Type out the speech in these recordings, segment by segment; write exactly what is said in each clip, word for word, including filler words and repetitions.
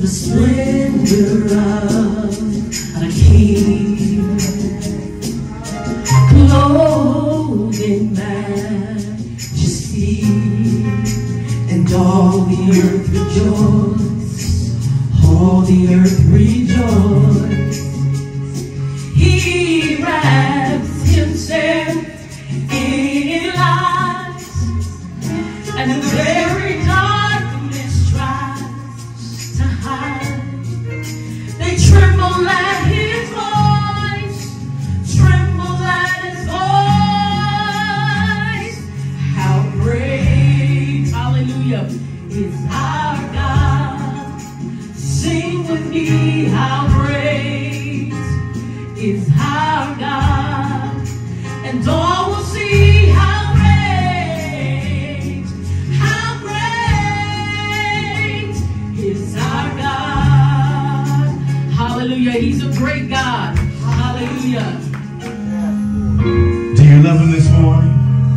the splendor of a king, clothed in majesty, and all the earth rejoice, all the earth rejoice. He wraps himself in light, and the very darkness tries to hide. They tremble at his voice, tremble at his voice. How great, hallelujah, is our God. Sing with me, how great is our God, and all will see how great, how great is our God. Hallelujah, he's a great God. Hallelujah. Do you love him this morning?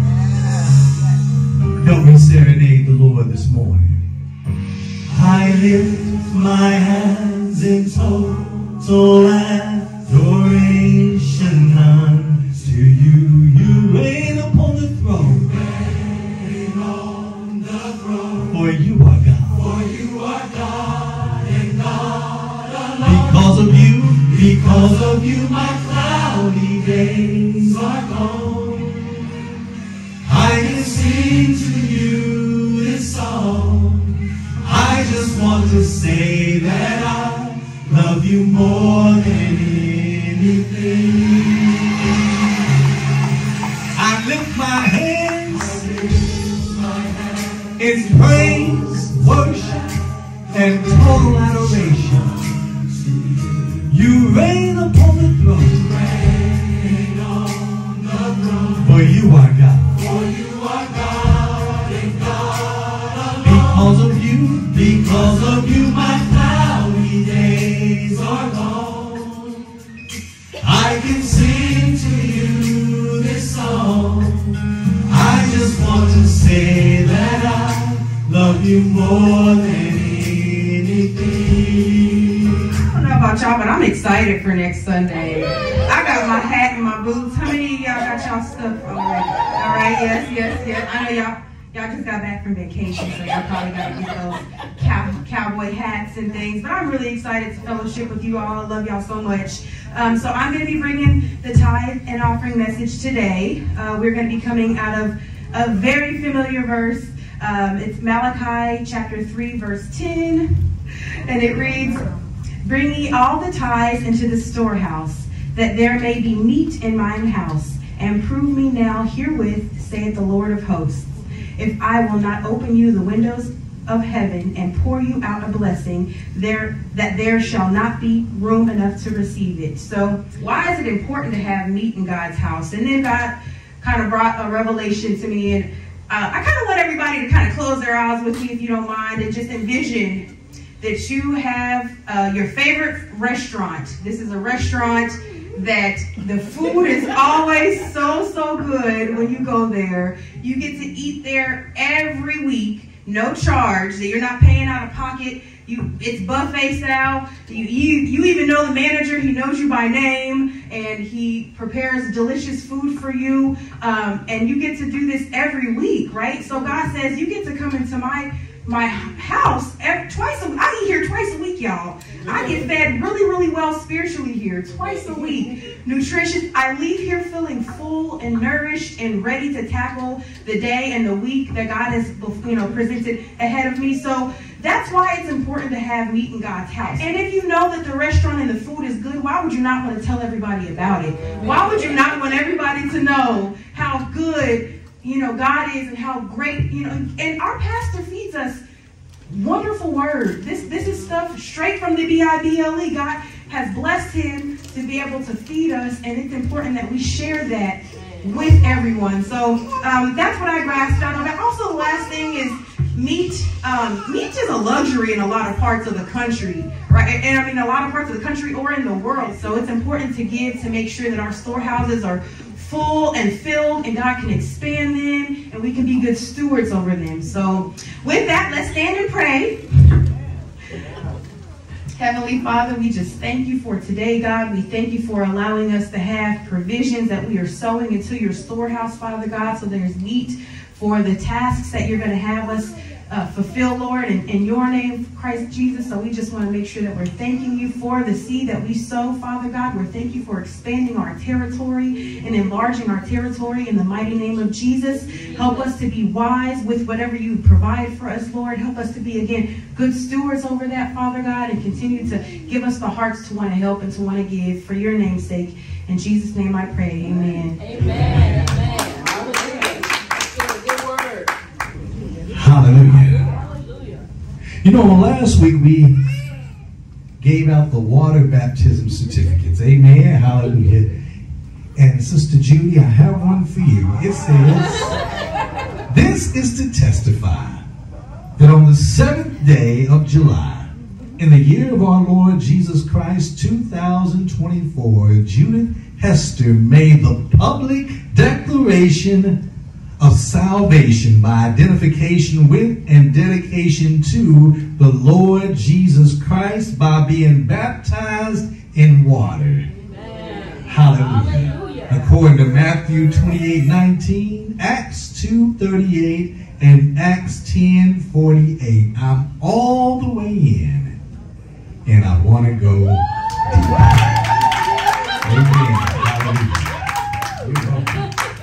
Help me serenade the Lord this morning. I lift my hands in total adoration unto you. You reign upon the throne. Reign on the throne. For you are God. For you are God and God alone. Because of you, because of you, my cloudy days are gone. I can sing to you this song. I just want to say that I love you more than anything. I lift my hands in praise, worship, and total adoration. You reign upon the throne. For you are God. For you are God and God alone. Because of you, because of you, my cloudy days are gone. I can sing to you this song. I just want to say that I love you more than anything. I don't know about y'all, but I'm excited for next Sunday. I got my hat and my boots. How many of y'all got y'all stuff already? All right, yes, yes, yes. I know y'all y'all just got back from vacation, so y'all probably got to get those cow, cowboy hats and things. But I'm really excited to fellowship with you all. I love y'all so much. Um, so I'm going to be bringing the tithe and offering message today. Uh, we're going to be coming out of a very familiar verse. Um, it's Malachi chapter three, verse ten. And it reads, "Bring ye all the tithes into the storehouse, that there may be meat in mine house, and prove me now herewith, saith the Lord of hosts, if I will not open you the windows of heaven and pour you out a blessing, there that there shall not be room enough to receive it." So why is it important to have meat in God's house? And then God kind of brought a revelation to me, and uh, I kind of want everybody to kind of close their eyes with me, if you don't mind, and just envision that you have uh, your favorite restaurant. This is a restaurant that the food is always so, so good when you go there. You get to eat there every week, no charge, so you're not paying out of pocket. You, it's buffet style. You, you, you even know the manager. He knows you by name, and he prepares delicious food for you. Um, and you get to do this every week, right? So God says, you get to come into my my house every, twice a week. I eat here twice a week, y'all. I get fed really, really well spiritually here twice a week. Nutritious. I leave here feeling full and nourished and ready to tackle the day and the week that God has, you know, presented ahead of me. So that's why it's important to have meat in God's house. And if you know that the restaurant and the food is good, why would you not want to tell everybody about it? Why would you not want everybody to know how good, you know, God is and how great, you know, and our pastor feeds us wonderful word. This this is stuff straight from the B I B L E. God has blessed him to be able to feed us, and it's important that we share that with everyone. So um, that's what I grasped out of it. Also, the last thing is meat. Um, meat is a luxury in a lot of parts of the country, right? And I mean, a lot of parts of the country or in the world. So it's important to give to make sure that our storehouses are full and filled, and God can expand them, and we can be good stewards over them. So with that, let's stand and pray. Heavenly Father, we just thank you for today, God. We thank you for allowing us to have provisions that we are sowing into your storehouse, Father God, so there's meat for the tasks that you're going to have us uh, fulfill, Lord, in, in your name, Christ Jesus. So we just want to make sure that we're thanking you for the seed that we sow, Father God. We're thanking you for expanding our territory and enlarging our territory in the mighty name of Jesus. Help us to be wise with whatever you provide for us, Lord. Help us to be, again, good stewards over that, Father God, and continue to give us the hearts to want to help and to want to give for your name's sake. In Jesus' name I pray. Amen. Amen. Amen. Hallelujah. You know, last week we gave out the water baptism certificates. Amen. Hallelujah. And Sister Judy, I have one for you. It says, this is to testify that on the seventh day of July, in the year of our Lord Jesus Christ, two thousand twenty-four, Judith Hester made the public declaration of salvation by identification with and dedication to the Lord Jesus Christ by being baptized in water. Amen. Hallelujah. Hallelujah. According to Matthew twenty-eight nineteen, Acts two thirty-eight, and Acts ten forty-eight. I'm all the way in, and I want to go deeper. Amen. Hallelujah. You're welcome.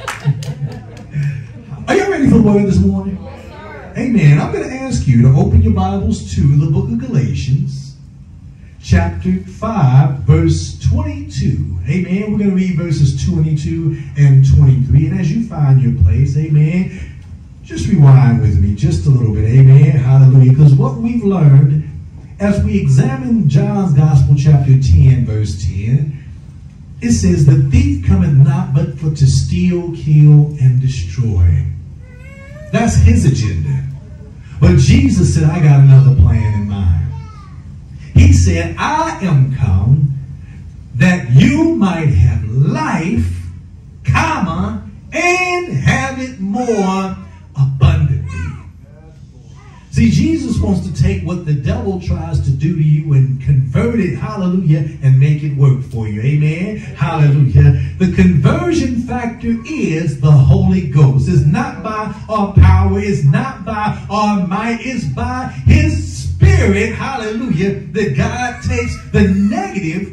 Are you ready for the word this morning? Yes, amen. I'm going to ask you to open your Bibles to the book of Galatians, chapter five, verse twenty-two. Amen. We're going to read verses twenty-two and twenty-three. And as you find your place, amen, just rewind with me just a little bit. Amen. Hallelujah. Because what we've learned as we examine John's Gospel, chapter ten, verse ten, it says, the thief cometh not but for to steal, kill, and destroy. That's his agenda. But Jesus said, I got another plan in mind. He said, I am come that you might have life, comma, and have it more abundantly. See, Jesus wants to take what the devil tries to do to you and convert it, hallelujah, and make it work for you. Amen. Hallelujah. The conversion factor is the Holy Ghost. It's not by our power. It's not by our might. It's by his Spirit, hallelujah, that God takes the negative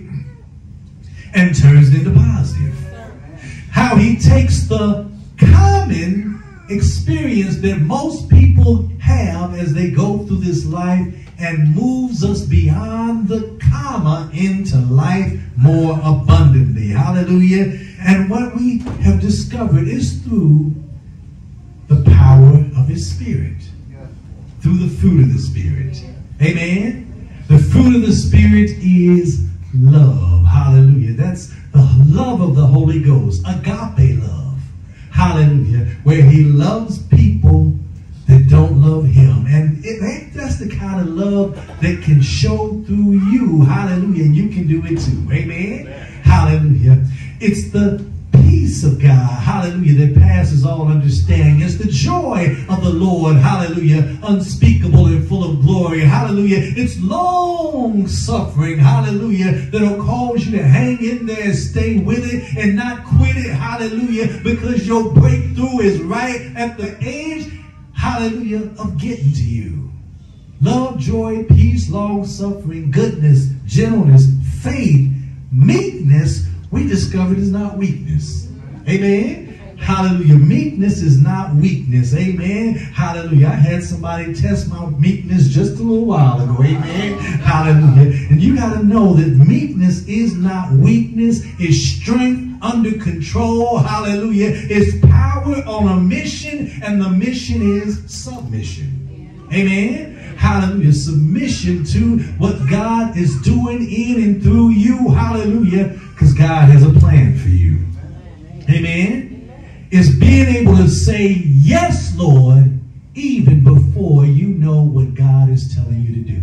and turns it into positive. How he takes the common experience that most people have as they go through this life and moves us beyond the comma into life more abundantly. Hallelujah. And what we have discovered is through the power of his Spirit, through the fruit of the Spirit. Amen. The fruit of the Spirit is love. Hallelujah. That's the love of the Holy Ghost, agape love. Hallelujah. Where he loves people that don't love him. And it ain't that's the kind of love that can show through you. Hallelujah. And you can do it too. Amen. Hallelujah. It's the peace of God. Hallelujah. That passes all understanding. It's the joy of the Lord. Hallelujah. Unspeakable and full of glory. Hallelujah. It's long suffering. Hallelujah. That'll cause you to hang in there and stay with it and not quit it. Hallelujah. Because your breakthrough is right at the edge. Hallelujah. Of getting to you. Love, joy, peace, long suffering, goodness, gentleness, faith, meekness, we discovered is not weakness. Amen. Hallelujah. Meekness is not weakness. Amen. Hallelujah. I had somebody test my meekness just a little while ago. Amen. Hallelujah. And you got to know that meekness is not weakness. It's strength under control. Hallelujah. It's power on a mission, and the mission is submission. Amen. Hallelujah. Submission to what God is doing in and through you. Hallelujah. Because God has a plan for you. Amen. It's being able to say, yes, Lord, even before you know what God is telling you to do.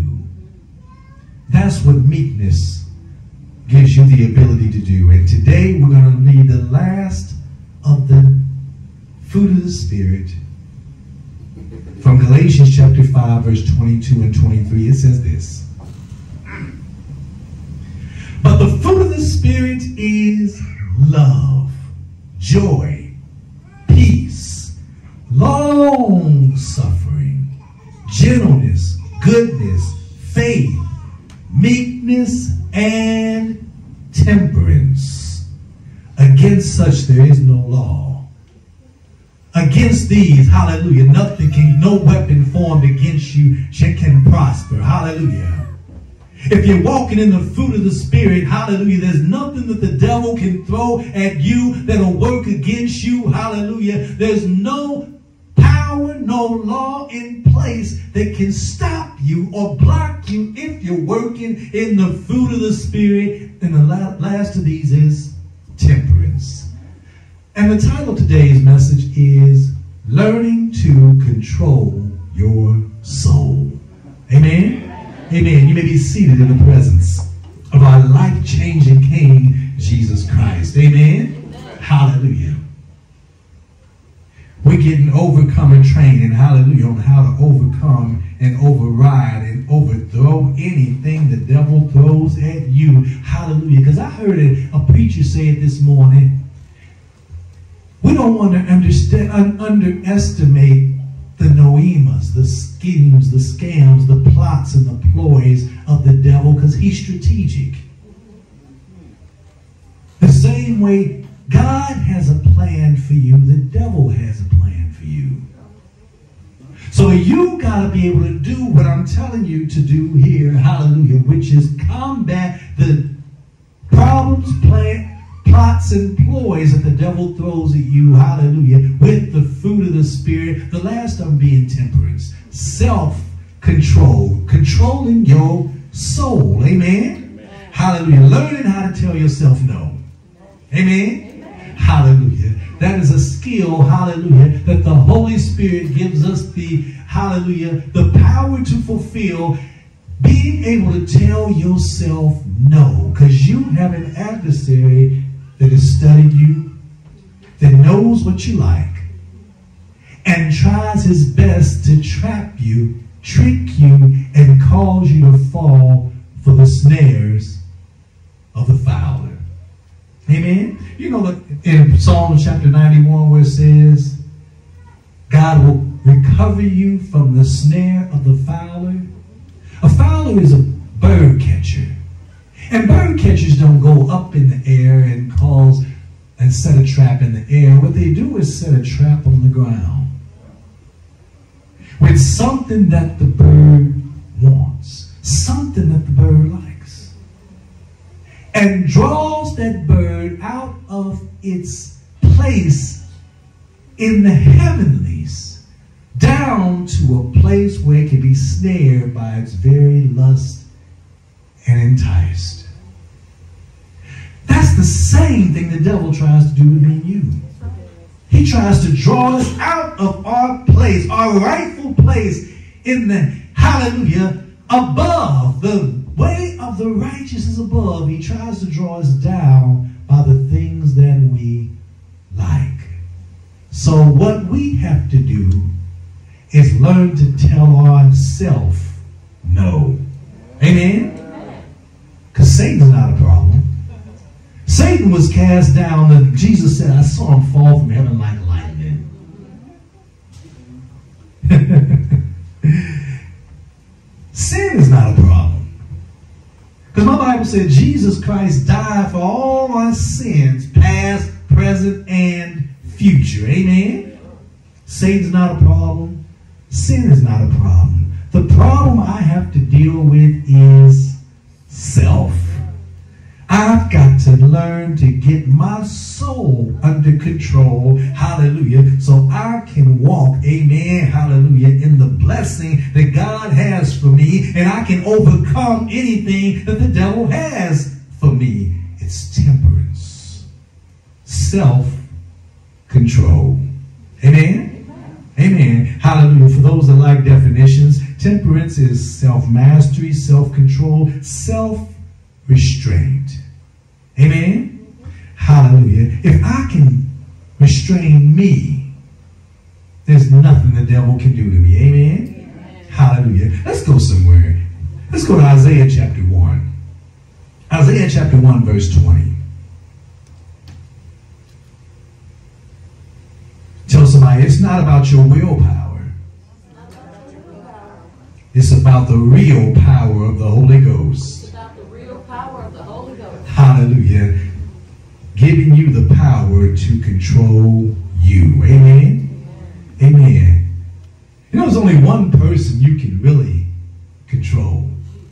That's what meekness gives you the ability to do. And today we're going to read the last of the fruit of the Spirit. From Galatians chapter five, verse twenty-two and twenty-three, it says this. the Spirit is love, joy, peace, long-suffering, gentleness, goodness, faith, meekness, and temperance. Against such there is no law. Against these, hallelujah, nothing can, no weapon formed against you can prosper. Hallelujah. If you're walking in the fruit of the Spirit, hallelujah, there's nothing that the devil can throw at you that'll work against you. Hallelujah. There's no power, no law in place that can stop you or block you if you're working in the fruit of the Spirit. And the last of these is temperance. And the title of today's message is Learning to Control Your Soul. Amen? Amen. You may be seated in the presence of our life-changing King, Jesus Christ. Amen? Hallelujah. We're getting overcomer training, hallelujah, on how to overcome and override and overthrow anything the devil throws at you. Hallelujah. Because I heard it, a preacher say it this morning. We don't want to understand, un underestimate the noemas, the schemes, the scams, the plots, and the ploys of the devil, because he's strategic. The same way God has a plan for you, the devil has a plan for you. So you got to be able to do what I'm telling you to do here, hallelujah, which is combat the problems, plan, plots, and ploys that the devil throws at you, hallelujah, with the fruit of the Spirit. The last one being temperance, self-control, controlling your soul, amen? Amen? Hallelujah, learning how to tell yourself no, amen? Hallelujah. That is a skill, hallelujah, that the Holy Spirit gives us the, hallelujah, the power to fulfill, being able to tell yourself no, because you have an adversary that has studied you, that knows what you like, and tries his best to trap you, trick you, and cause you to fall for the snares of the fowler. Amen? You know that in Psalm chapter ninety-one where it says, God will recover you from the snare of the fowler. A fowler is a bird catcher. And bird catchers don't go up in the air and cause and set a trap in the air. What they do is set a trap on the ground with something that the bird wants, something that the bird likes, and draws that bird out of its place in the heavenlies down to a place where it can be snared by its very lust and enticed. That's the same thing the devil tries to do with me and you. He tries to draw us out of our place, our rightful place in the, hallelujah, above. The way of the righteous is above. He tries to draw us down by the things that we like. So what we have to do is learn to tell ourselves no. Amen? Because Satan's not a problem. Satan was cast down, and Jesus said, I saw him fall from heaven like lightning. Sin is not a problem. Because my Bible said Jesus Christ died for all our sins, past, present, and future. Amen? Satan's not a problem. Sin is not a problem. The problem I have to deal with is self. I've got to learn to get my soul under control, hallelujah, so I can walk, amen, hallelujah, in the blessing that God has for me, and I can overcome anything that the devil has for me. It's temperance, self-control. Amen? Amen. Hallelujah. For those that like definitions, temperance is self-mastery, self-control, self-restraint. Amen? Hallelujah. If I can restrain me, there's nothing the devil can do to me. Amen? Amen. Hallelujah. Let's go somewhere. Let's go to Isaiah chapter one. Isaiah chapter one, verse twenty. Tell somebody, it's not about your willpower. It's about the real power of the Holy Ghost. It's about the real power of the Holy Ghost. Hallelujah. Giving you the power to control you. Amen? Amen. Amen. You know, there's only one person you can really control.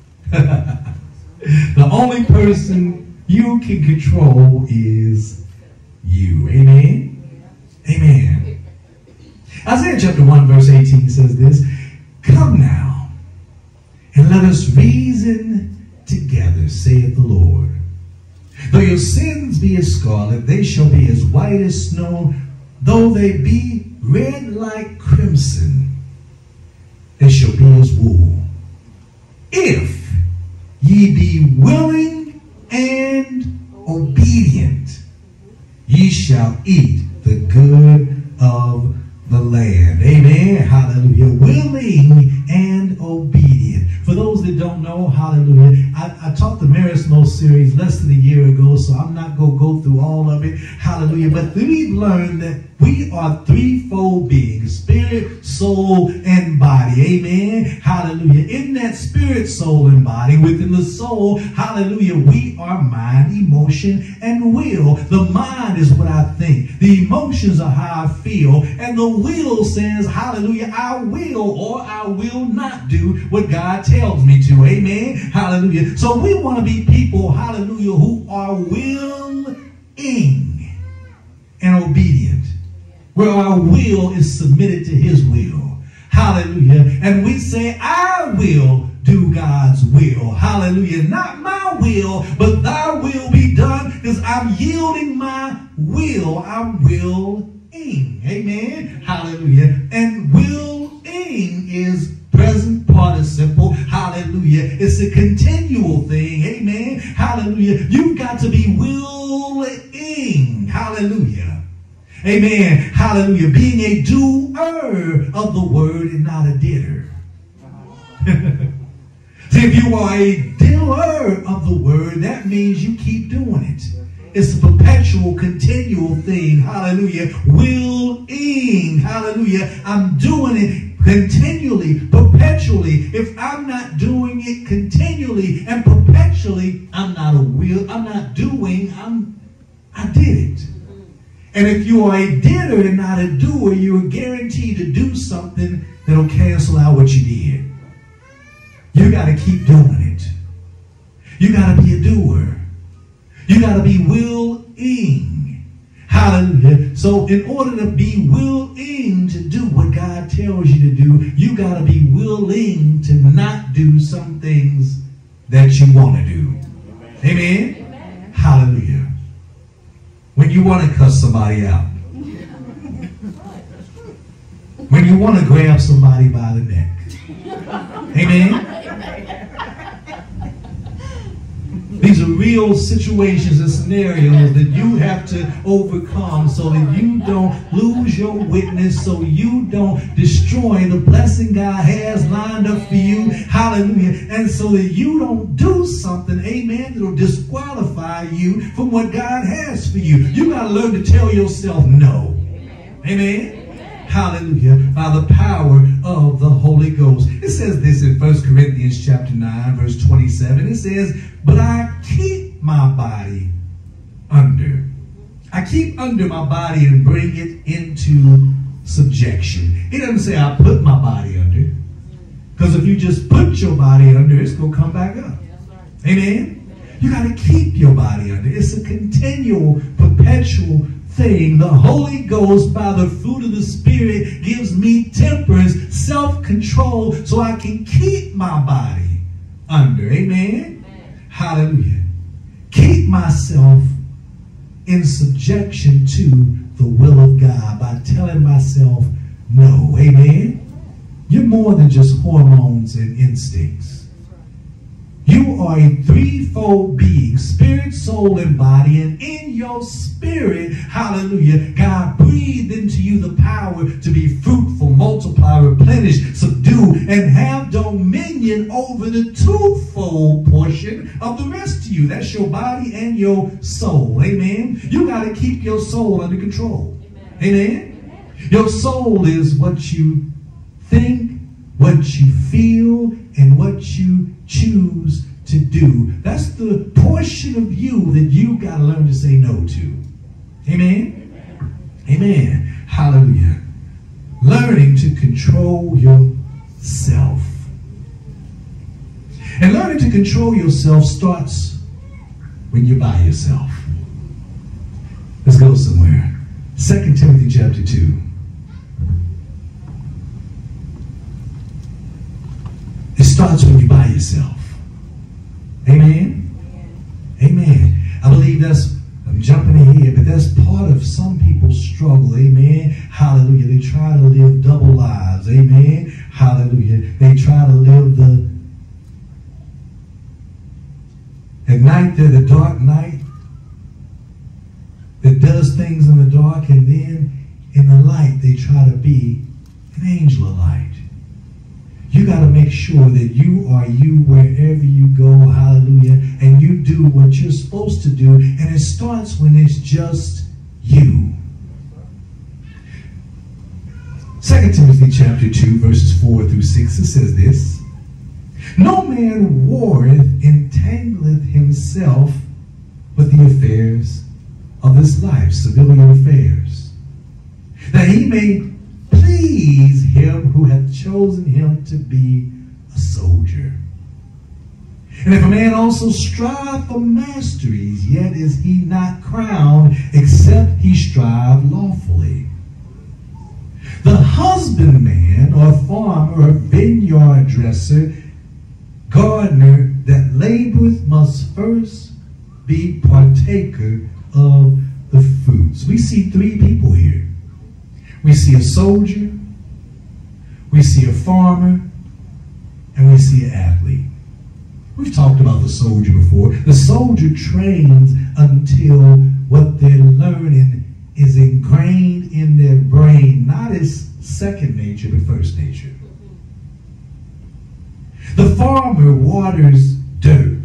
The only person you can control is you. Amen? Amen. Isaiah chapter one, verse eighteen says this, come now, and let us reason together, saith the Lord. Though your sins be as scarlet, they shall be as white as snow. Though they be red like crimson, they shall be as wool. If ye be willing and obedient, ye shall eat the good of the land. Amen. Hallelujah. Willing and obedient. For those that don't know, hallelujah, I, I taught the Marismo series less than a year ago, so I'm not going to go through all of it. Hallelujah. But we've learned that we are threefold beings, spirit, soul, and body. Amen. Hallelujah. In that spirit, soul, and body, within the soul, hallelujah, we are mind, emotion, and will. The mind is what I think. The emotions are how I feel. And the will says, hallelujah, I will or I will not do what God tells me to. Amen. Hallelujah. So we want to be people, hallelujah, who are willing and obedient, where our will is submitted to his will. Hallelujah. And we say, I will do God's will. Hallelujah. Not my will, but thy will be done, because I'm yielding my will. I'm willing. Amen. Hallelujah. And willing is present participle. Hallelujah. It's a continual thing. Amen. Hallelujah. You've got to be willing. Hallelujah. Amen. Hallelujah. Being a doer of the word and not a didder. See, if you are a doer of the word, that means you keep doing it. It's a perpetual, continual thing. Hallelujah. Willing. Hallelujah. I'm doing it continually, perpetually. If I'm not doing it continually and perpetually, I'm not a will. I'm not doing. I'm. I did it. And if you are a didder and not a doer, you're guaranteed to do something that'll cancel out what you did. You got to keep doing it. You got to be a doer. You got to be willing. Hallelujah. So in order to be willing to do what God tells you to do, you got to be willing to not do some things that you want to do. Amen? Amen. Hallelujah. When you want to cuss somebody out. When you want to grab somebody by the neck. Amen? These are real situations and scenarios that you have to overcome so that you don't lose your witness, so you don't destroy the blessing God has lined up for you. Hallelujah. And so that you don't do something, amen, that will disqualify you from what God has for you. You got to learn to tell yourself no. Amen. Hallelujah. By the power of the Holy Ghost. It says this in First Corinthians chapter nine, verse twenty-seven. It says, but I keep my body under. I keep under my body and bring it into subjection. It doesn't say I put my body under. Because if you just put your body under, it's going to come back up. Amen? You got to keep your body under. It's a continual, perpetual thing. The Holy Ghost, by the fruit of the Spirit, gives me temperance, self-control, so I can keep my body under. Amen? Amen. Hallelujah. Keep myself in subjection to the will of God by telling myself no. Amen? You're more than just hormones and instincts. You You are a threefold being, spirit, soul, and body. And in your spirit, hallelujah, God breathed into you the power to be fruitful, multiply, replenish, subdue, and have dominion over the twofold portion of the rest of you. That's your body and your soul. Amen. You got to keep your soul under control. Amen. Amen. Your soul is what you think, what you feel, and what you choose to do. That's the portion of you that you got to learn to say no to. Amen? Amen. Amen. Hallelujah. Learning to control yourself. And learning to control yourself starts when you're by yourself. Let's go somewhere. Second Timothy chapter two. It starts when you're by yourself. Amen? Amen. I believe that's, I'm jumping ahead, but that's part of some people's struggle. Amen. Hallelujah. They try to live double lives. Amen. Hallelujah. They try to live the, at night they're the dark night that does things in the dark, and then in the light they try to be an angel of light. You got to make sure that you are you wherever you go, hallelujah, and you do what you're supposed to do, and it starts when it's just you. Second Timothy chapter two, verses four through six, it says this: No man warreth entangleth himself with the affairs of this life, civilian affairs, that he may please him who hath chosen him to be a soldier. And if a man also strive for masteries, yet is he not crowned, except he strive lawfully. The husbandman or farmer or vineyard dresser, gardener that laboreth must first be partaker of the fruits. We see three people here. We see a soldier, we see a farmer, and we see an athlete. We've talked about the soldier before. The soldier trains until what they're learning is ingrained in their brain, not as second nature, but first nature. The farmer waters dirt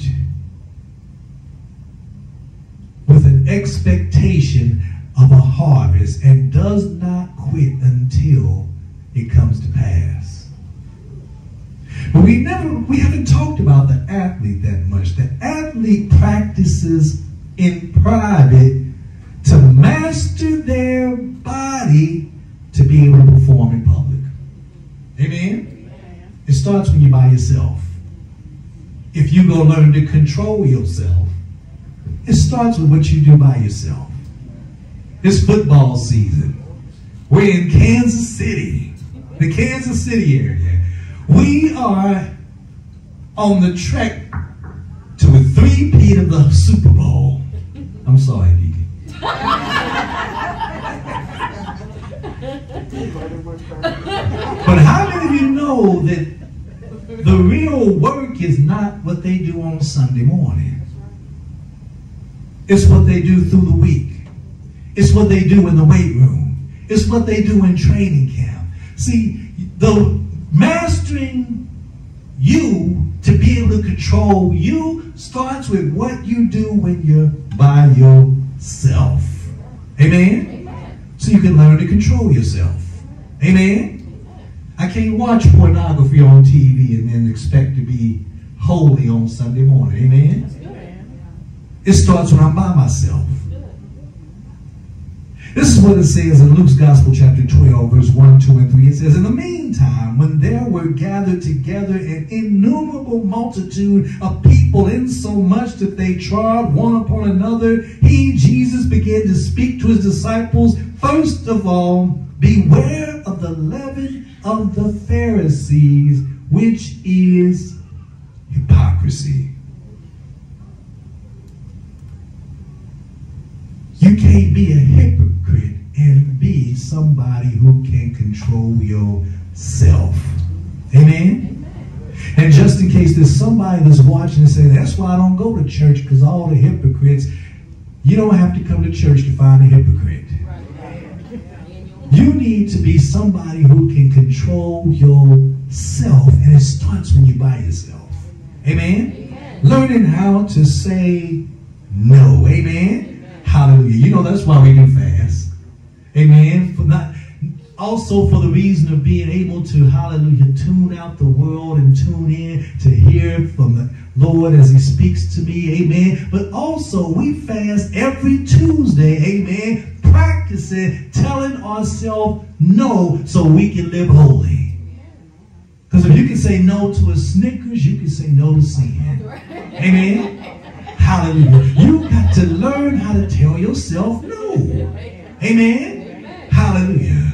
with an expectation of a harvest and does not quit until it comes to pass. But we never, we haven't talked about the athlete that much. The athlete practices in private to master their body to be able to perform in public. Amen? Amen. It starts when you're by yourself. If you go learn to control yourself, it starts with what you do by yourself. It's football season. We're in Kansas City, the Kansas City area. We are on the trek to a three-peat of the Super Bowl. I'm sorry, Deacon. But how many of you know that the real work is not what they do on Sunday morning? It's what they do through the week. It's what they do in the weight room. It's what they do in training camp. See, the mastering you to be able to control you starts with what you do when you're by yourself. Amen? Amen. So you can learn to control yourself. Amen? I can't watch pornography on T V and then expect to be holy on Sunday morning. Amen? It starts when I'm by myself. This is what it says in Luke's Gospel, chapter twelve, verse one, two, and three. It says, In the meantime, when there were gathered together an innumerable multitude of people, insomuch that they trod one upon another, he, Jesus, began to speak to his disciples, first of all, beware of the leaven of the Pharisees, which is hypocrisy. You can't be a hypocrite and be somebody who can control yourself. Amen? Amen. And just in case there's somebody that's watching and saying, that's why I don't go to church, because all the hypocrites, you don't have to come to church to find a hypocrite. You need to be somebody who can control yourself, and it starts when you by yourself. Amen? Amen. Learning how to say no. Amen? Amen? Hallelujah. You know, that's why we do fast. Amen? For not... Also for the reason of being able to, hallelujah, tune out the world and tune in to hear from the Lord as he speaks to me, amen. But also we fast every Tuesday, amen, practicing telling ourselves no so we can live holy. Because if you can say no to a Snickers, you can say no to sin. Amen. Hallelujah. You got to learn how to tell yourself no. Amen. Hallelujah.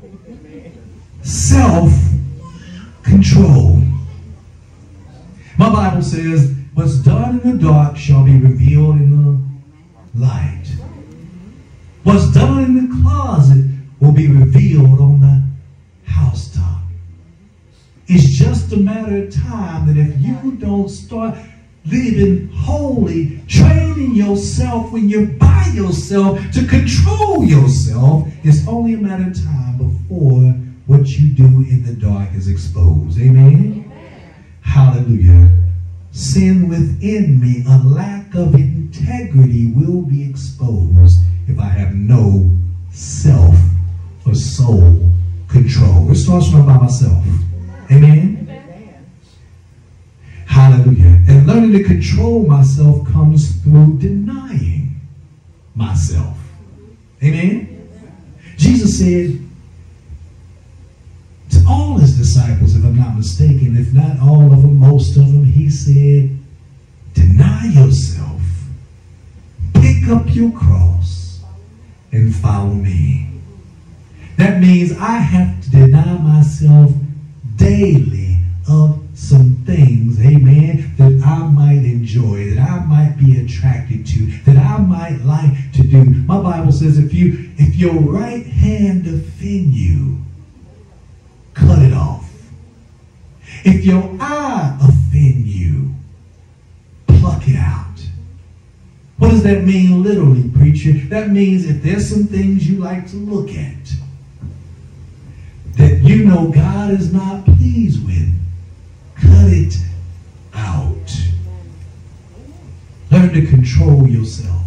Self-control. My Bible says, what's done in the dark shall be revealed in the light. What's done in the closet will be revealed on the housetop. It's just a matter of time that if you don't start living holy, training yourself when you're by yourself to control yourself, it's only a matter of time before what you do in the dark is exposed. Amen? Amen. Hallelujah. Sin within me, a lack of integrity will be exposed if I have no self or soul control. It starts from by myself. Amen? Amen. Hallelujah. And learning to control myself comes through denying myself. Amen? Jesus said, to all his disciples, if I'm not mistaken, if not all of them, most of them, he said, deny yourself, pick up your cross, and follow me. That means I have to deny myself daily of some things, amen, that I might enjoy, that I might be attracted to, that I might like to do. My Bible says if you, if your right hand offend you, cut it off. If your eye offend you, pluck it out. What does that mean literally, preacher? That means if there's some things you like to look at that you know God is not pleased with, cut it out. Learn to control yourself.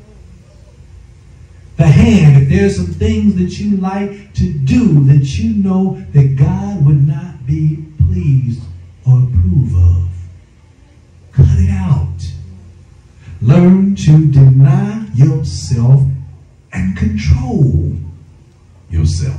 The hand, if there's some things that you like to do that you know that God would not be pleased or approve of, cut it out. Learn to deny yourself and control yourself.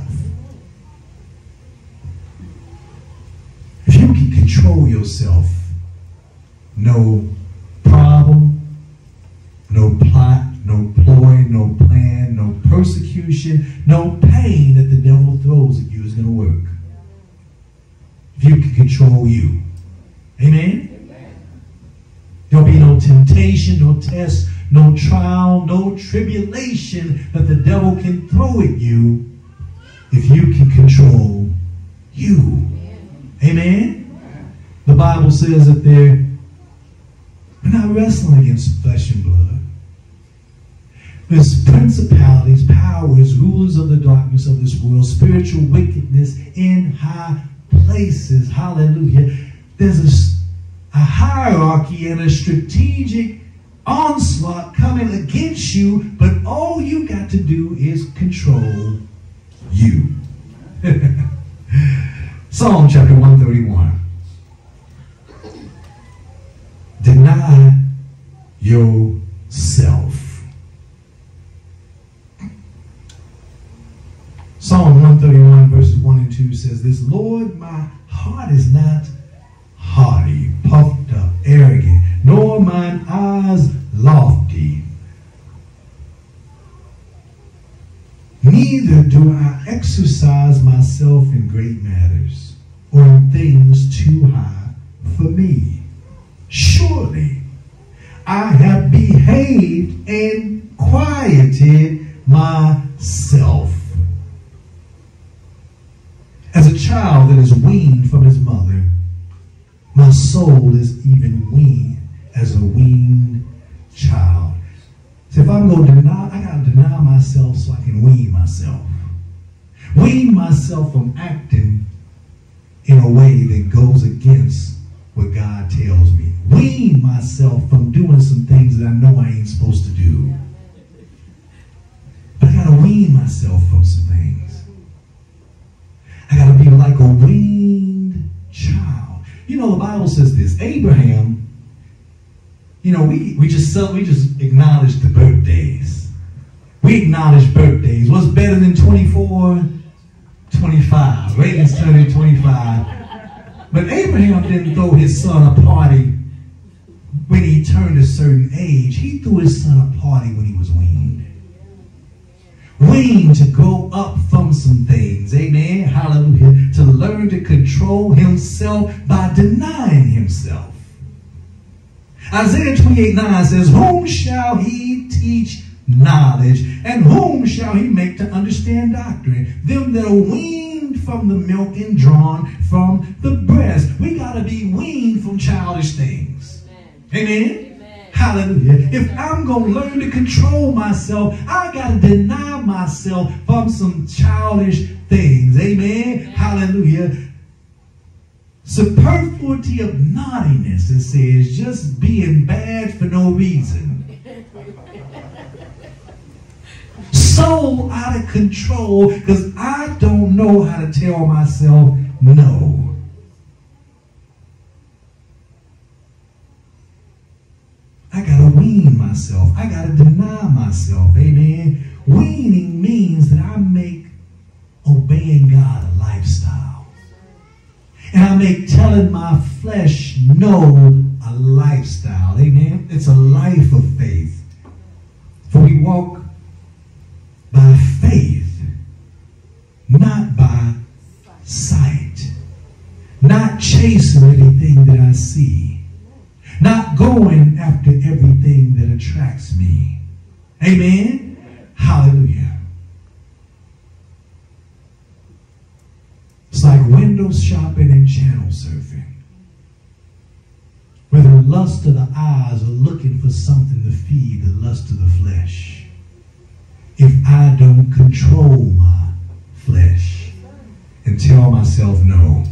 If you can control yourself, no problem, no plot, no ploy, no plan, no persecution, no pain that the devil throws at you is going to work. If you can control you. Amen? Amen. There'll be no temptation, no test, no trial, no tribulation that the devil can throw at you if you can control you. Amen? Amen? The Bible says that they're, we're not wrestling against flesh and blood. There's principalities, powers, rulers of the darkness of this world, spiritual wickedness in high places. Hallelujah. There's a, a hierarchy and a strategic onslaught coming against you, but all you got to do is control you. Psalm chapter one thirty-one. Deny yourself. Psalm one thirty-one verses one and two says this, Lord, my heart is not haughty, puffed up, arrogant, nor mine eyes lofty. Neither do I exercise myself in great matters or in things too high for me. Surely I have behaved and quieted myself. As a child that is weaned from his mother, My soul is even weaned as a weaned child. So if I'm going to deny, I got to deny myself so I can wean myself. Wean myself from acting in a way that goes against what God tells me. Wean myself from doing some things that I know I ain't supposed to do. But I got to wean myself from some things. I got to be like a weaned child. You know, the Bible says this. Abraham, you know, we, we just we just acknowledge the birthdays. We acknowledge birthdays. What's better than twenty-four? twenty-five. Reagan's turning twenty-five. But Abraham didn't throw his son a party when he turned a certain age. He threw his son a party when he was weaned. Weaned to grow up from some things. Amen. Hallelujah. To learn to control himself by denying himself. Isaiah twenty-eight nine says, whom shall he teach knowledge, and whom shall he make to understand doctrine? Them that are weaned from the milk and drawn from the breast. We got to be weaned from childish things. Amen. Amen. Amen. Hallelujah. If I'm going to learn to control myself, I got to deny myself from some childish things. Amen. Amen. Hallelujah. Superfluity of naughtiness, it says, just being bad for no reason. So out of control because I don't know how to tell myself no. I got to wean myself. I got to deny myself. Amen. Weaning means that I make obeying God a lifestyle. And I make telling my flesh no a lifestyle. Amen. It's a life of faith. For we walk by faith, not by sight. Not chasing everything that I see. Not going after everything that attracts me. Amen. Hallelujah. It's like window shopping and channel surfing, where the lust of the eyes are looking for something to feed the lust of the flesh. If I don't control my flesh and tell myself no,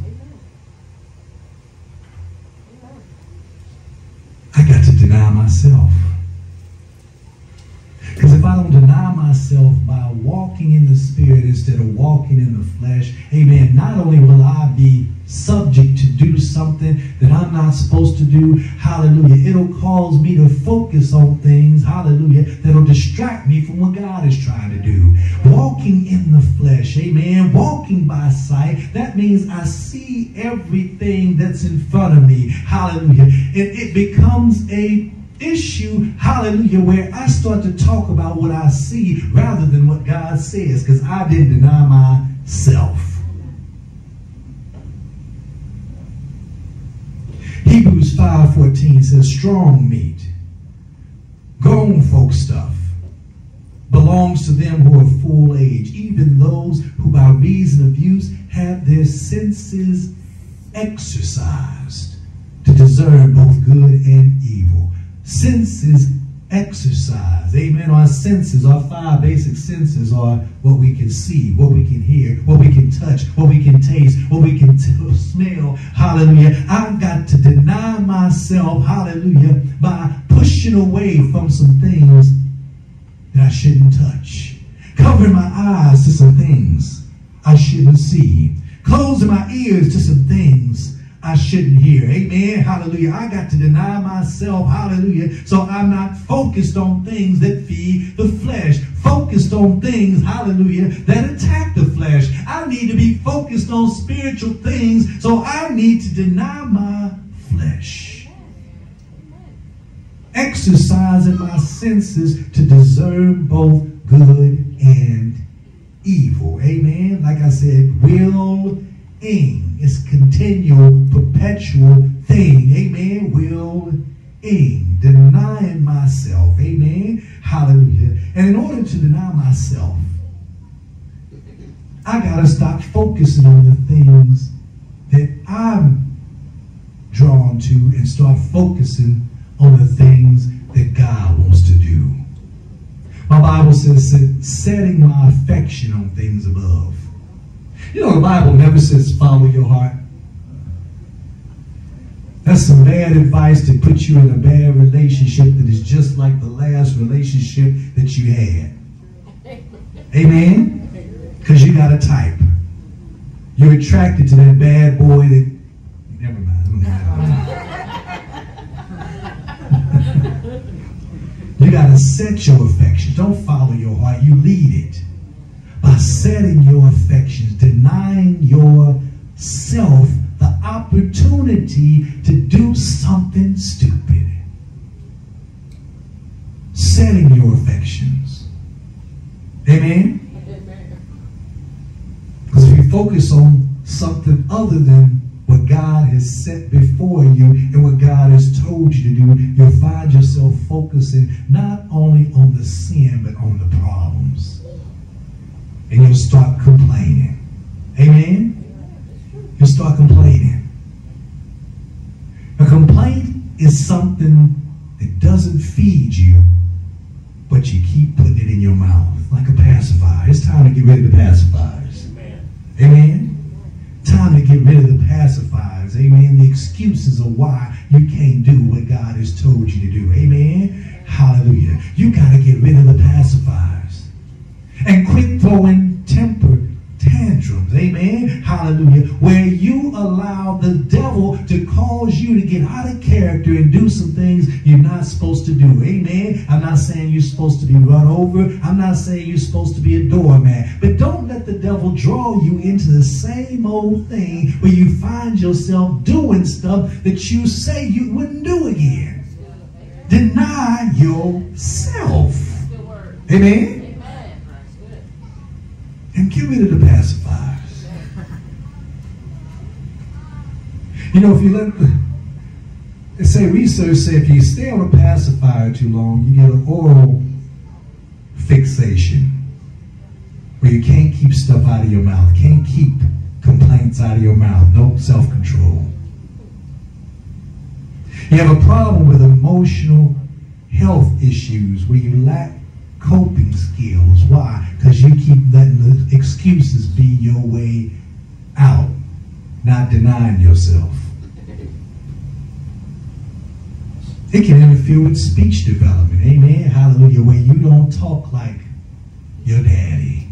I got to deny myself. Because if I don't deny myself by walking in the Spirit instead of walking in the flesh, amen, not only will I be subject to do something that I'm not supposed to do, hallelujah, it'll cause me to focus on things, hallelujah, that'll distract me from what God is trying to do. Walking in the flesh, amen, walking by sight, that means I see everything that's in front of me, hallelujah, and it becomes a issue, hallelujah, where I start to talk about what I see rather than what God says, because I didn't deny myself. Hebrews five fourteen says, strong meat, grown folk stuff, belongs to them who are full age, even those who by reason of use have their senses exercised to discern both good and evil. Senses exercise. Amen. Our senses, our five basic senses are what we can see, what we can hear, what we can touch, what we can taste, what we can t- smell. Hallelujah. I've got to deny myself, hallelujah, by pushing away from some things that I shouldn't touch. Covering my eyes to some things I shouldn't see. Closing my ears to some things I shouldn't hear. Amen. Hallelujah. I got to deny myself. Hallelujah. So I'm not focused on things that feed the flesh. Focused on things, hallelujah, that attack the flesh. I need to be focused on spiritual things. So I need to deny my flesh. Exercising my senses to discern both good and evil. Amen. Like I said, will ing. It's continual, perpetual thing. Amen. Will ing. Denying myself. Amen. Hallelujah. And in order to deny myself, I got to stop focusing on the things that I'm drawn to and start focusing on the things that God wants to do. My Bible says, setting my affection on things above. You know, the Bible never says follow your heart. That's some bad advice to put you in a bad relationship that is just like the last relationship that you had. Amen? Because you got a type. You're attracted to that bad boy that... Never mind. You got to set your affection. Don't follow your heart. You lead it. By setting your affections, denying yourself the opportunity to do something stupid. Setting your affections. Amen? Because if you focus on something other than what God has set before you and what God has told you to do, you'll find yourself focusing not only on the sin, but on the problems. And you'll start complaining. Amen? You'll start complaining. A complaint is something that doesn't feed you, but you keep putting it in your mouth like a pacifier. It's time to get rid of the pacifiers. Amen? Amen? Time to get rid of the pacifiers. Amen? The excuses of why you can't do what God has told you to do. Amen? Hallelujah. You got to get rid of the pacifiers. And quit throwing temper tantrums. Amen? Hallelujah. Where you allow the devil to cause you to get out of character and do some things you're not supposed to do. Amen? I'm not saying you're supposed to be run over. I'm not saying you're supposed to be a doormat. But don't let the devil draw you into the same old thing where you find yourself doing stuff that you say you wouldn't do again. Deny yourself. Amen? And get rid of the pacifiers. You know, if you let the, they say, research say if you stay on a pacifier too long, you get an oral fixation where you can't keep stuff out of your mouth, can't keep complaints out of your mouth, no self-control. You have a problem with emotional health issues where you lack coping skills. Why? Because you keep letting the excuses be your way out, not denying yourself. It can interfere with speech development. Amen? Hallelujah. Where you don't talk like your daddy.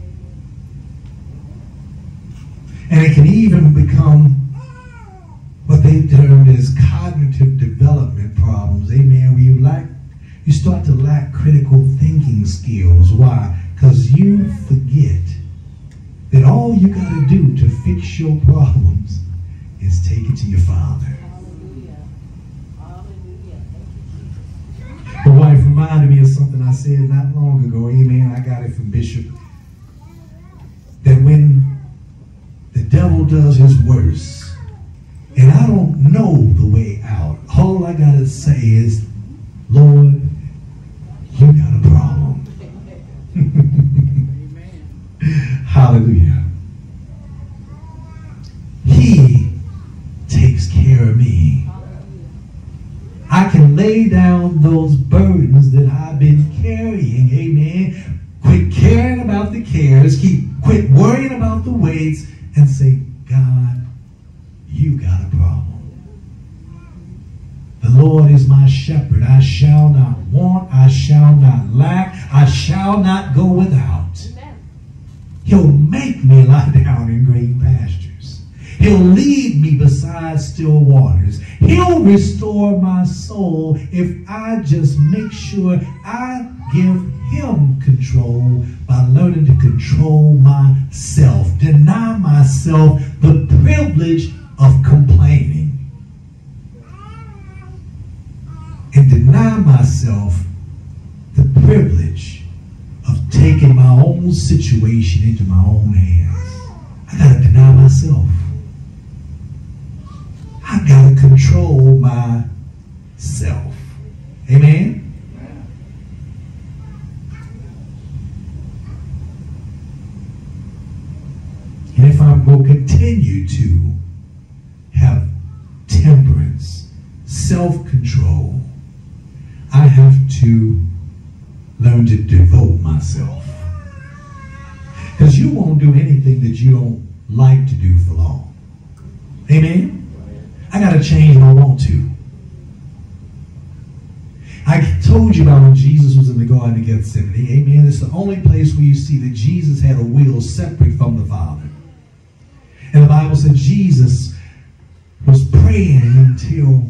And it can even become what they termed as cognitive development problems. Amen? Where you lack You start to lack critical thinking skills. Why? Because you forget that all you got to do to fix your problems is take it to your Father. Hallelujah. Hallelujah. The wife reminded me of something I said not long ago. Amen. I got it from Bishop. That when the devil does his worst, and I don't know the way out, all I got to say is, Lord, you got a problem. Hallelujah. He takes care of me. I can lay down those burdens that I've been carrying. Amen. Quit caring about the cares. Keep quit worrying about the weights and say, God, you got a problem. The Lord is my shepherd. I shall not want. I shall not lack. I shall not go without. Amen. He'll make me lie down in green pastures. He'll lead me beside still waters. He'll restore my soul if I just make sure I give him control by learning to control myself. Deny myself the privilege of complaining. And deny myself the privilege of taking my own situation into my own hands. I got to deny myself. I got to control myself. Amen? And if I'm going to continue to have temperance, self-control, I have to learn to devote myself. Because you won't do anything that you don't like to do for long. Amen? I got to change when I want to. I told you about when Jesus was in the Garden of Gethsemane. Amen? It's the only place where you see that Jesus had a will separate from the Father. And the Bible said Jesus was praying until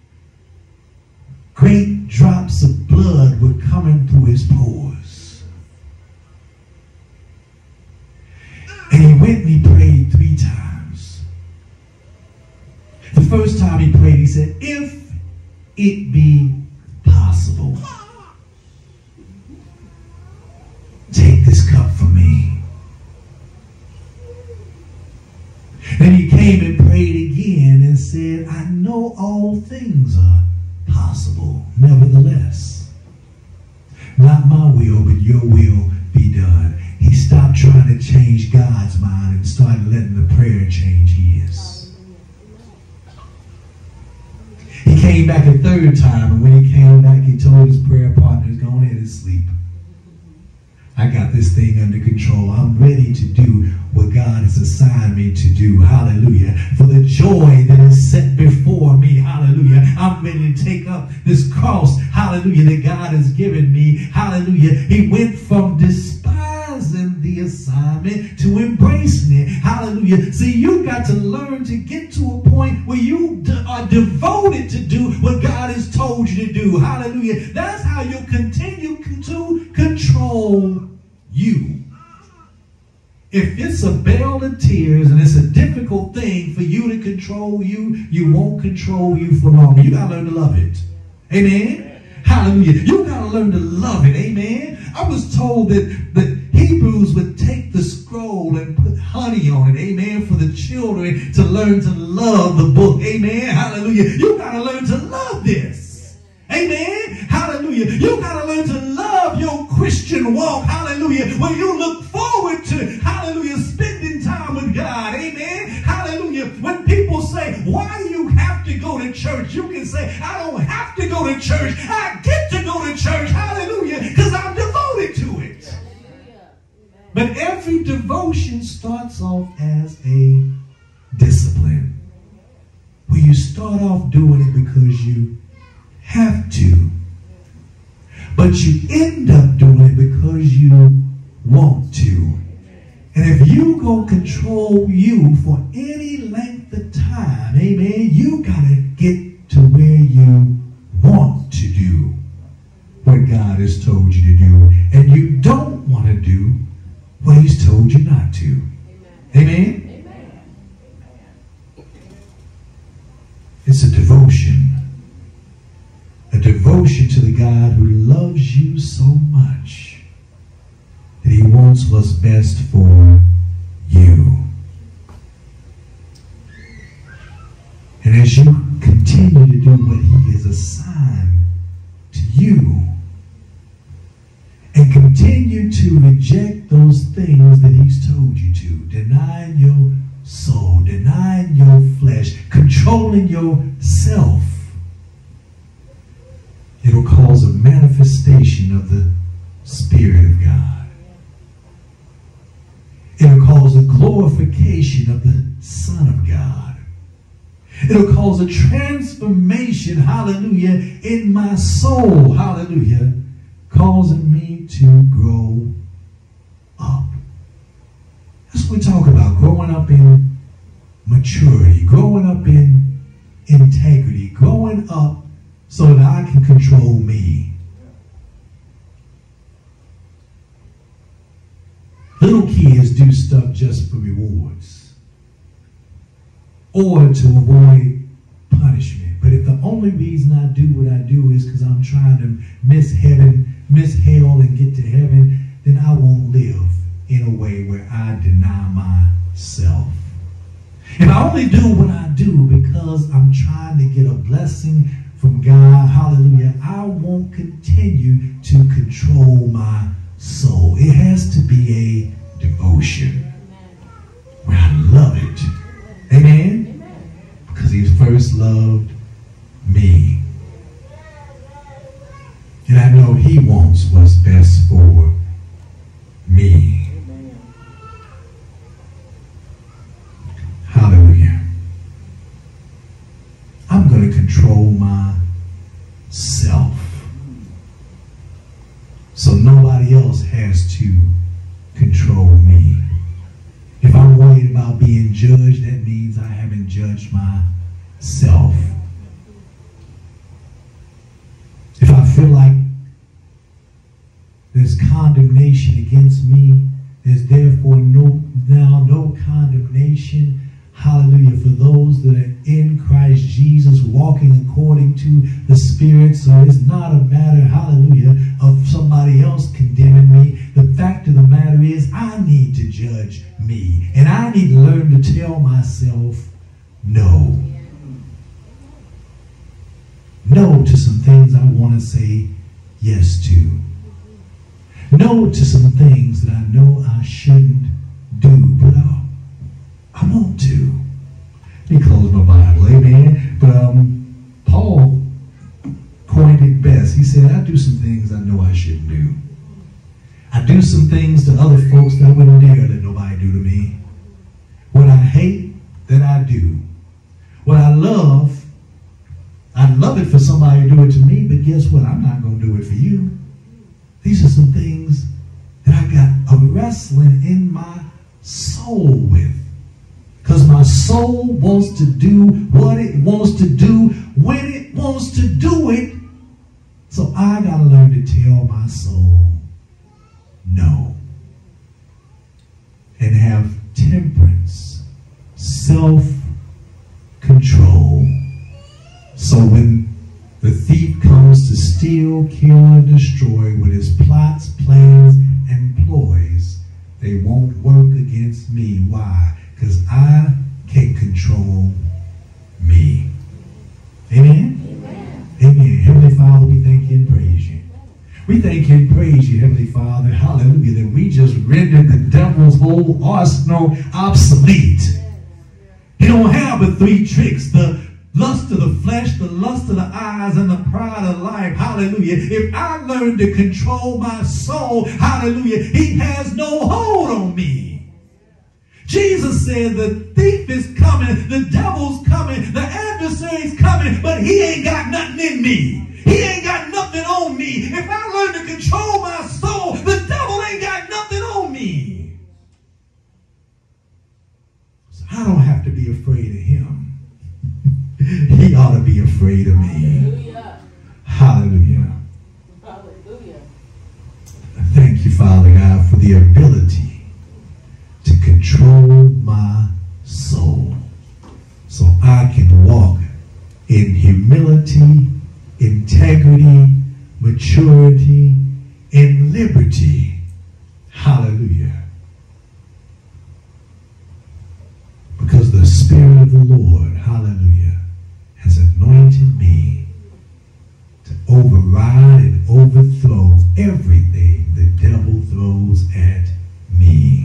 great drops of blood were coming through his pores. And he went and he prayed three times. The first time he prayed, he said, if it be possible, take this cup from me. Then he came and prayed again and said, I know all things are possible. Nevertheless, not my will, but your will be done. He stopped trying to change God's mind and started letting the prayer change his. He came back a third time, and when he came back, he told his prayer partners, go ahead and sleep. I got this thing under control. I'm ready to do what God has assigned me to do. Hallelujah. For the joy that is set before me. Hallelujah. I'm ready to take up this cross. Hallelujah. That God has given me. Hallelujah. He went from despising the assignment to embracing it. Hallelujah. See, you got to learn to get to a point where you are devoted to do what God has told you to do. Hallelujah. That's how you'll continue to control you. If it's a bell of tears and it's a difficult thing for you to control you, you won't control you for long. You got to learn to love it. Amen? Hallelujah. You got to learn to love it. Amen? I was told that the Hebrews would take the scroll and put honey on it. Amen? For the children to learn to love the book. Amen? Hallelujah. You got to learn to love this. Amen? Hallelujah. You got to learn to love your Christian walk. Hallelujah. When you look forward to, hallelujah, spending time with God. Amen. Hallelujah. When people say, why do you have to go to church? You can say, I don't have to go to church. I get to go to church. Hallelujah. Because I'm devoted to it. But every devotion starts off as a discipline. Where you start off doing it because you have to. But you end up doing it because you want to. And if you go control you for any length of time, amen, you got to get to where you want to do what God has told you to do. And you don't want to do what he's told you not to. Amen? Amen? It's a devotion. A devotion to the God who loves you so much that he wants what's best for you. And as you continue to do what he has assigned to you, and continue to reject those things that he's told you to, denying your soul, denying your flesh, controlling yourself, it'll cause a manifestation of the Spirit of God. It'll cause a glorification of the Son of God. It'll cause a transformation, hallelujah, in my soul, hallelujah, causing me to grow up. That's what we talk about, growing up in maturity, growing up in integrity, growing up so that I can control me. Little kids do stuff just for rewards or to avoid punishment. But if the only reason I do what I do is because I'm trying to miss heaven, miss hell, and get to heaven, then I won't live in a way where I deny myself. If I only do what I do because I'm trying to get a blessing from God, hallelujah, I won't continue to control my soul. It has to be a devotion where I love it. Amen? Because he first loved me. And I know he wants what's best for me. Hallelujah. I'm going to control myself, so nobody else has to control me. If I'm worried about being judged, that means I haven't judged myself. If I feel like there's condemnation against me, there's therefore no now no condemnation, hallelujah, for those that are in Christ Jesus, walking according to the Spirit. So it's not a matter, hallelujah, of somebody else condemning me. The fact of the matter is, I need to judge me. And I need to learn to tell myself no. No to some things I want to say yes to. No to some things that I know I shouldn't do, but I, I want to. Let me close my Bible, amen. But um, Paul coined it best. He said, I do some things I know I shouldn't do. I do some things to other folks that I wouldn't dare let nobody do to me. What I hate, that I do. What I love, I'd love it for somebody to do it to me, but guess what? I'm not going to do it for you. These are some things that I got a wrestling in my soul with. Because my soul wants to do what it wants to do when it wants to do it. So I got to learn to tell my soul no. And have temperance, self-control. So when the thief comes to steal, kill, and destroy with his plots, plans, and ploys, they won't work against me. Why? Because I can control me. Amen? Amen? Amen. Heavenly Father, we thank you and praise you. We thank you and praise you, Heavenly Father, hallelujah, that we just rendered the devil's whole arsenal obsolete. He don't have the three tricks, the lust of the flesh, the lust of the eyes, and the pride of life. Hallelujah. If I learn to control my soul, hallelujah, he has no hold on me. Jesus said the thief is coming, the devil's coming, the adversary's coming, but he ain't got nothing in me. He ain't got nothing on me. If I learn to control my soul, the devil ain't got nothing on me. So I don't have to be afraid of him. He ought to be afraid of me. Hallelujah. Hallelujah. Thank you, Father God, for the ability to control my soul so I can walk in humility, integrity, maturity, and liberty. Hallelujah. Because the Spirit of the Lord, hallelujah, has anointed me to override and overthrow everything the devil throws at me.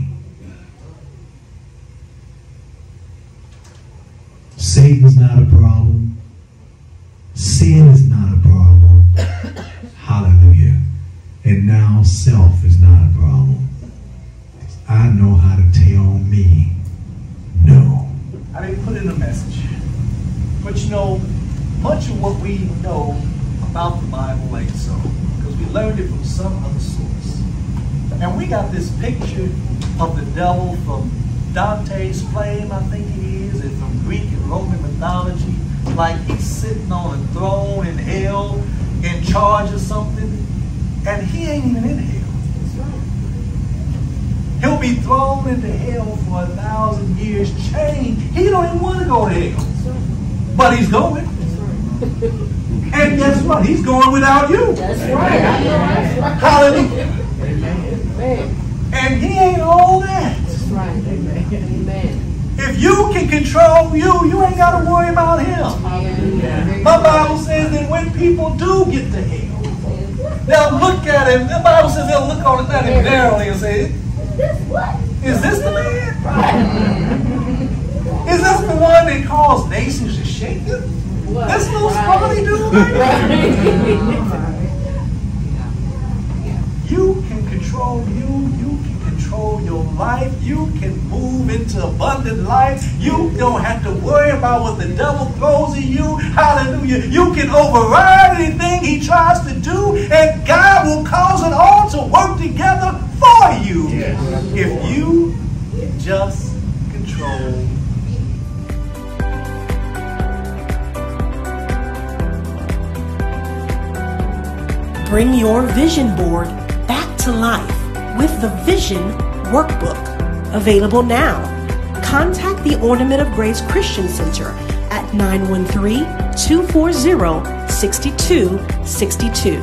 Satan's not a problem. Sin is not a problem. Hallelujah. And now self is not a problem. I know how to tell me no. I didn't put in a message. But you know, much of what we know about the Bible ain't so. Because we learned it from some other source. And we got this picture of the devil from Dante's Flame, I think it is, and from Greek and Roman mythology. Like he's sitting on a throne in hell in charge of something. And he ain't even in hell. He'll be thrown into hell for a thousand years chained. He don't even want to go to hell. But he's going. And guess what? He's going without you. That's right. Hallelujah. And he ain't all that. That's right. Amen. If you can control you, you ain't got to worry about him. My Bible says that when people do get to hell, they'll look at him. The Bible says they'll look on at him narrowly and say, is this the man? Is this the one that caused nations to shake them? This little scrawny dude right here? control you. You can control your life. You can move into abundant life. You don't have to worry about what the devil throws at you. Hallelujah. You can override anything he tries to do, and God will cause it all to work together for you. Yes. If you just control. Bring your vision board back to life with the Vision Workbook. Available now. Contact the Ornament of Grace Christian Center at nine one three, two four zero, six two six two.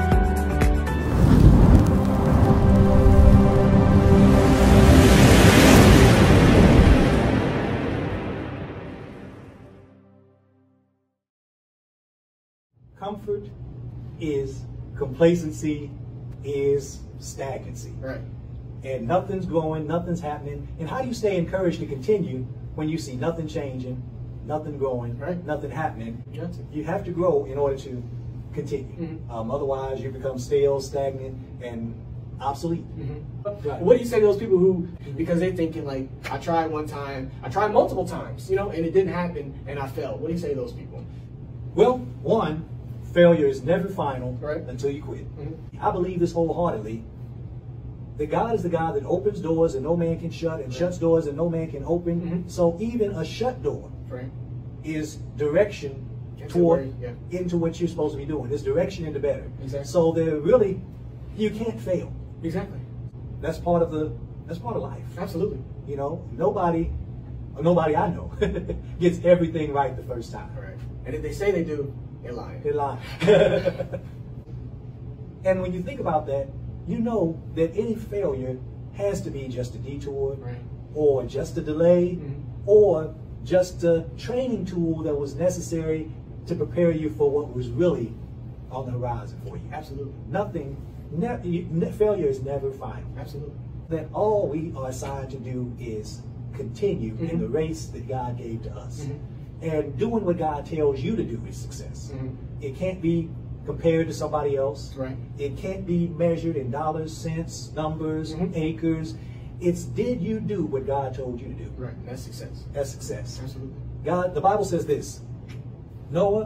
Comfort is complacency, is stagnancy. Right. And nothing's growing, nothing's happening. And how do you stay encouraged to continue when you see nothing changing, nothing growing, right. nothing happening? You have to. You have to grow in order to continue. Mm-hmm. um, otherwise, you become stale, stagnant, and obsolete. Mm-hmm. Right. What do you say to those people who, because they're thinking like, I tried one time, I tried multiple times, you know, and it didn't happen, and I failed. What do you say to those people? Well, one, failure is never final right. until you quit. Mm-hmm. I believe this wholeheartedly. That God is the God that opens doors and no man can shut, and right. shuts doors and no man can open. Mm-hmm. So even a shut door right. is direction into toward where, yeah. into what you're supposed to be doing. It's direction into better. Exactly. So there really, you can't fail. Exactly. That's part of the. That's part of life. Absolutely. You know, nobody, or nobody I know gets everything right the first time. Right. And if they say they do, they're lying. They're lying. And when you think about that, you know that any failure has to be just a detour, right. or just a delay, mm-hmm. or just a training tool that was necessary to prepare you for what was really on the horizon for you. Absolutely. Nothing, ne- you, ne- failure is never final. Absolutely. That all we are assigned to do is continue mm-hmm. in the race that God gave to us. Mm-hmm. And doing what God tells you to do is success. Mm-hmm. It can't be compared to somebody else. Right. It can't be measured in dollars, cents, numbers, mm-hmm. acres. It's did you do what God told you to do? Right. That's success. That's success. Absolutely. God, the Bible says this: Noah,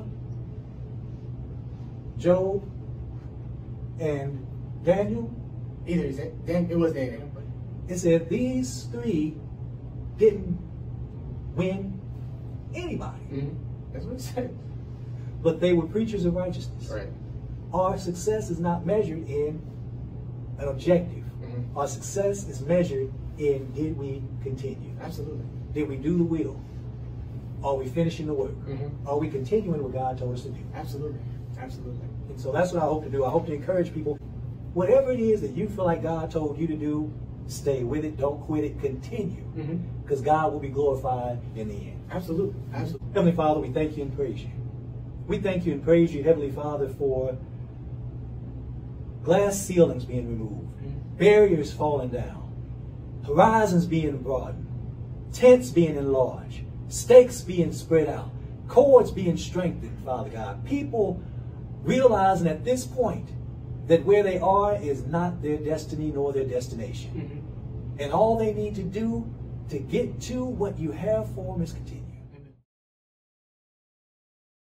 Job, and Daniel. Either is it? Dan, it was Daniel. It said these three didn't win anybody. Mm-hmm. That's what it said. But they were preachers of righteousness. Right. Our success is not measured in an objective. Mm-hmm. Our success is measured in did we continue? Absolutely. Did we do the will? Are we finishing the work? Mm-hmm. Are we continuing what God told us to do? Absolutely. Absolutely. And so that's what I hope to do. I hope to encourage people. Whatever it is that you feel like God told you to do, stay with it. Don't quit it. Continue. Because mm-hmm. God will be glorified in the end. Absolutely. Absolutely. Heavenly Father, we thank you and praise you. We thank you and praise you, Heavenly Father, for glass ceilings being removed, mm-hmm. barriers falling down, horizons being broadened, tents being enlarged, stakes being spread out, cords being strengthened, Father God. People realizing at this point that where they are is not their destiny nor their destination. Mm-hmm. And all they need to do to get to what you have for them is continue.